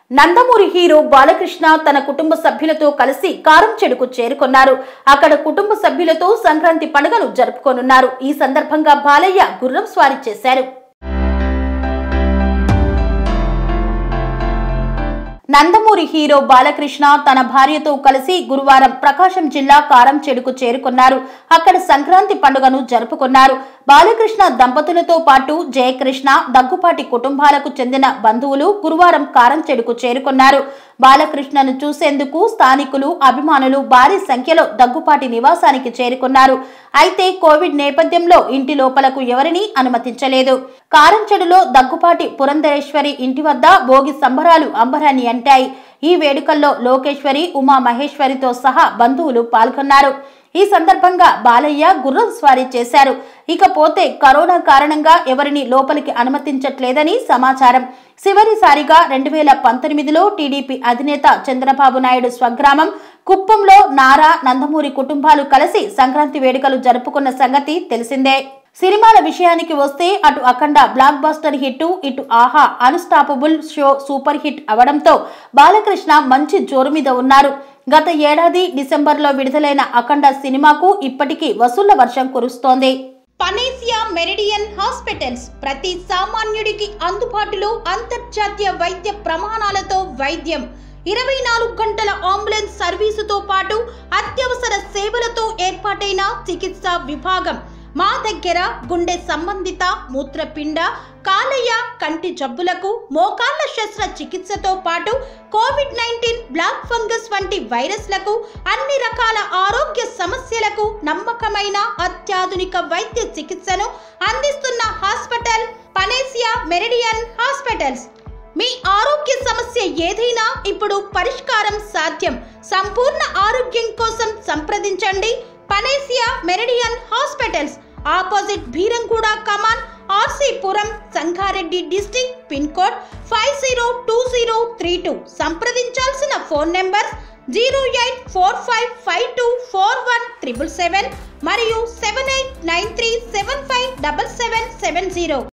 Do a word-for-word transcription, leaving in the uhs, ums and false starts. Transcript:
Nandamuri hero Balakrishna తన కుటుంబ సభ్యులతో కలిసి కారంచేడుకు చేరుకున్నారు. అక్కడ కుటుంబ సభ్యులతో సంక్రాంతి పండుగను జరుపుకోనున్నారు. ఈ సందర్భంగా బాలయ్య గుర్రం స్వారీ చేశారు. నందమూరి హీరో బాలకృష్ణ తన భార్యతో కలిసి గురువారం ప్రకాశం జిల్లా కారంచేడుకు చేరుకున్నారు. అక్కడ సంక్రాంతి పండుగను జరుపుకున్నారు. బాలకృష్ణ దంపతులతో పాటు జయకృష్ణ, దగ్గుపాటి కుటుంబాలకు చెందిన బంధువులు గురువారం కారంచేడుకు చేరుకున్నారు. బాలకృష్ణను చూసేందుకు స్థానికులు, అభిమానులు భారీ సంఖ్యలో దగ్గుపాటి నివాసానికి చేరుకున్నారు. అయితే కోవిడ్ నేపథ్యంలో ఇంటి లోపలకు ఎవరినీ అనుమతించలేదు. కారంచేడులో దగ్గుపాటి పురంధరేశ్వరి ఇంటి వద్ద భోగి సంబరాలు అంబరాన్ని అంటాయి. ఈ వేడుకల్లో లోకేశ్వరి, ఉమా మహేశ్వరితో సహా బంధువులు పాల్గొన్నారు. ఈ సందర్భంగా బాలయ్య గుర్రం స్వారీ చేశారు. ఇకపోతే కరోనా కారణంగా ఎవరిని లోపలికి అనుమతించట్లేదని సమాచారం. చివరిసారిగా రెండు వేల పంతొమ్మిదిలో టీడీపీ అధినేత చంద్రబాబు నాయుడు స్వగ్రామం కుప్పంలో నారా, నందమూరి కుటుంబాలు కలిసి సంక్రాంతి వేడుకలు జరుపుకున్న సంగతి తెలిసిందే. సినిమాల విషయానికి వస్తే అటు అఖండ బ్లాక్ బస్టర్ హిట్, ఇటు ఆహా అన్స్టాపబుల్ షో సూపర్ హిట్ అవడంతో బాలకృష్ణ మంచి జోరు మీద ఉన్నారు. గత ఏడాది డిసెంబర్లో విడుదలైన అఖండ సినిమాకు ఇప్పటికీ వసూళ్ల వర్షం కురుస్తోంది. పనేసియా మెరిడియన్ హాస్పిటల్స్ ప్రతి సామాన్యుడికి అందుబాటులో అంతర్జాతీయ వైద్య ప్రమాణాలతో వైద్యం, ఇరవై నాలుగు గంటల అంబులెన్స్ సర్వీసుతో పాటు అత్యవసర సేవలతో ఏర్పాటైన చికిత్సా విభాగం. మా దగ్గర గుండె సంబంధిత, మూత్రపిండ, కాలేయ, కంటి జబ్బులకు, మోకాళ్ల శస్త్ర చికిత్సతో పాటు కోవిడ్ నైన్టీన్, బ్లాక్ ఫంగస్ వంటి వైరస్లకు, అన్ని రకాల ఆరోగ్య సమస్యలకు నమ్మకమైన అత్యాధునిక వైద్య చికిత్సను అందిస్తున్న హాస్పిటల్ పనేసియా మెరిడియన్ హాస్పిటల్స్. మీ ఆరోగ్య సమస్య ఏదైనా ఇప్పుడు పరిష్కారం సాధ్యం. సంపూర్ణ ఆరోగ్యం కోసం సంప్రదించండి Panacea Meridian hospitals. Opposite Bheeramguda కమాన్, RC Puram, Sangareddy district. Pin code five zero two zero three two. సంప్రదించాల్సిన phone number zero eight four five five two four one triple seven మరియు seven eight nine three seven five double seven seven zero.